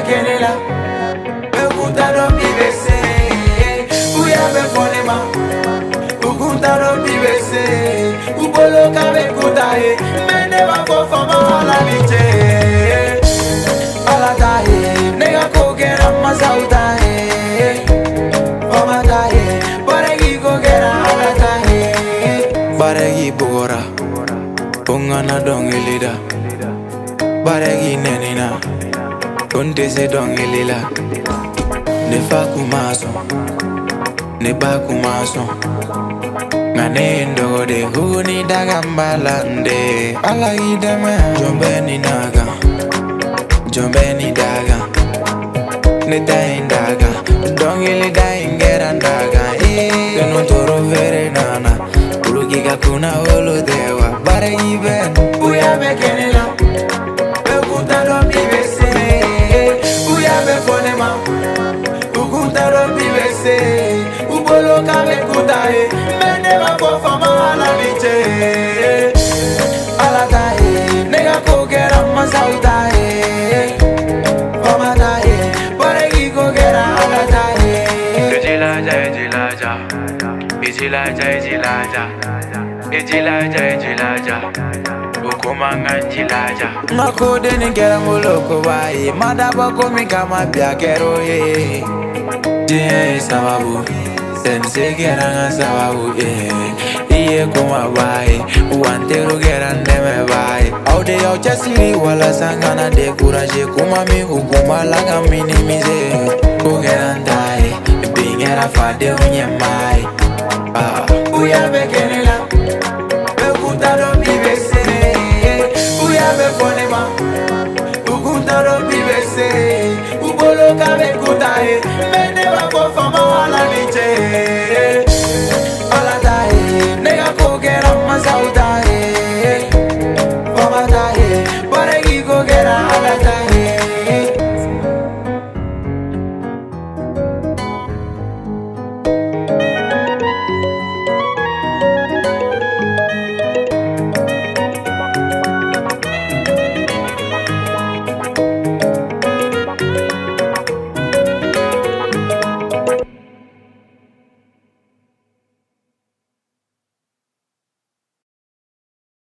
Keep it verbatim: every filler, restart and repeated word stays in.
kenela Ukunta no bibese Uya be fonema Ukunta no bibese Ubolo kabe kutahe Mene wako fama ala biche Ala tahe Nega kokera masautahe Fama tahe Baregi kokera ala tahe Baregi bogora Ungana dongilida Baregi nenina Kunte se dongilila Ne fa kumaso Ne ba kumaso Ngane ndo de huni daga mbalande Ala ideme Jombe ni naga Jombe ni daga Ne dain daga Dongili dain geran daga Eh Kanu toro vere nana Urugiga kuna olo dewa Bare iben Uya mekenela Ukunta no bibese Uya be fonema Ukunta no bibese Ubolo kabe kutahe Mene wako fama ala biche Ala tahe Nega kokera masautahe Fama tahe Baregi kokera ala tahe Ejilaja, ejilaja Ejilaja, ejilaja Ejilaja, ejilaja Ukumanga njilaja Nako deni kera muloko bae Madaba komi kama bia kero ye Jie sababu Sense kera nga sababu ye Iye kuma bae Uantero kera ndeme bae Aude yau chasiri wala sangana dekuraje Kuma mi hukuma laga minimize Kukera ndae Bingera fade unye mai Uya bekenela